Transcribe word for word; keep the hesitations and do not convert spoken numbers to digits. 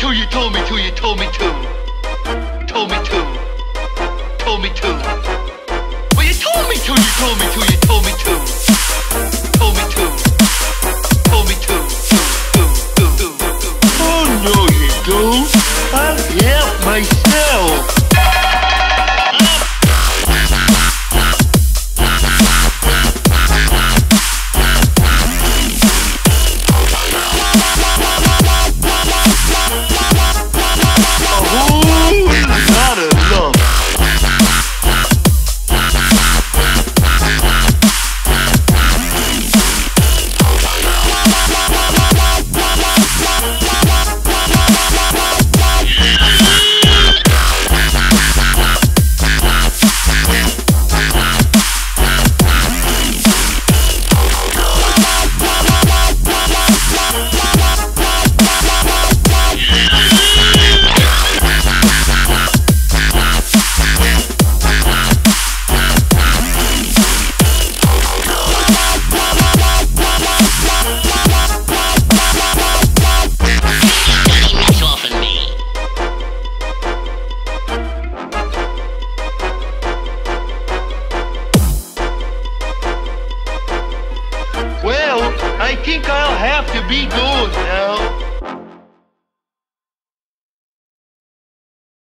to, you told me to, you told me to. Told me to. Told me to. Well, you told me to, you told me to, you told me to. Told me to. Told me to. Oh, no, you don't. I'll help myself.